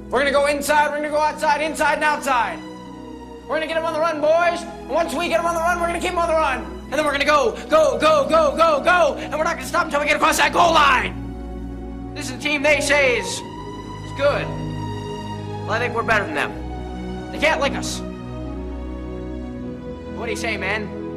We're gonna go inside, we're gonna go outside, inside and outside. We're gonna get them on the run, boys. And once we get them on the run, we're gonna keep them on the run. And then we're gonna go. And we're not gonna stop until we get across that goal line. This is a team they say is good. Well, I think we're better than them. They can't lick us. What do you say, man?